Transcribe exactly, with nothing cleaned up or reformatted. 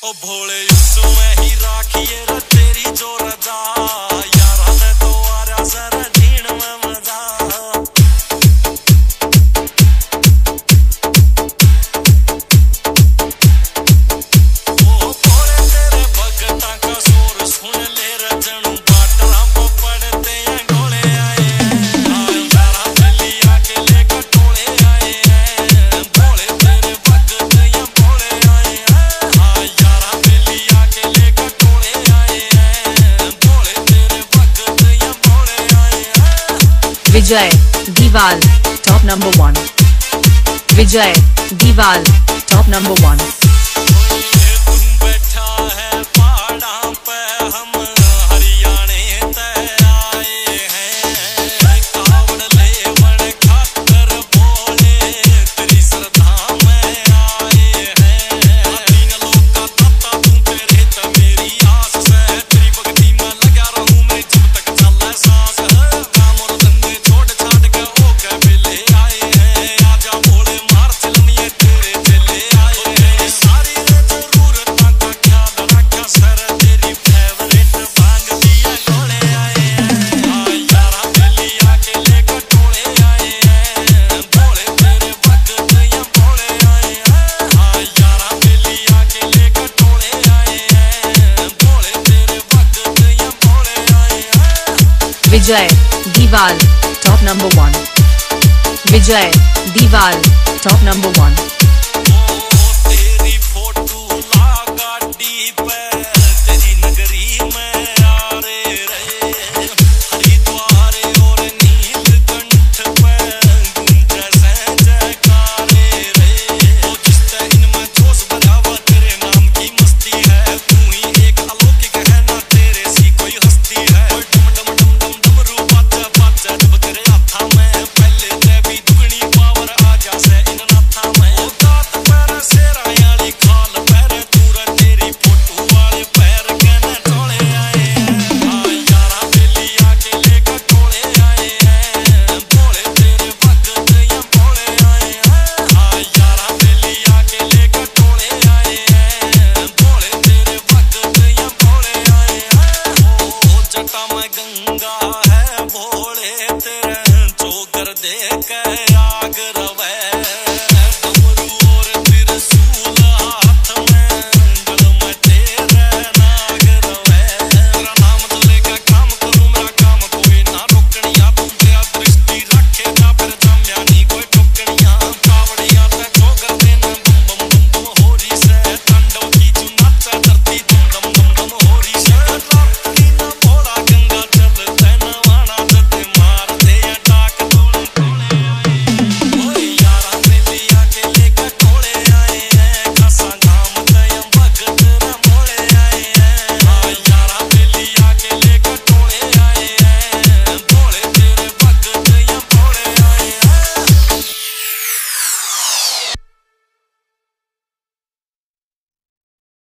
ओ भोले यूसु में ही राखिए रे तेरी जो रजा, यारा ने तो आरा सर जीण में मजा। ओ भोले तेरे भगतां का शोर सुन ले रजनू, बाटरा पे पड़ते हैं गोले आए हैं, यारा दिल्ली आके लेकर टोले आए हैं। भोले तेरे भगत या भोले आए हैं, हाँ यारा दिल्ली आके लेकर टोले आए हैं। भोले तेरे भगत या भोले आए हैं। Vijay Diwal, top number one. Vijay Diwal, top number one. Vijay Diwal, top number one. Vijay Diwal, top number one.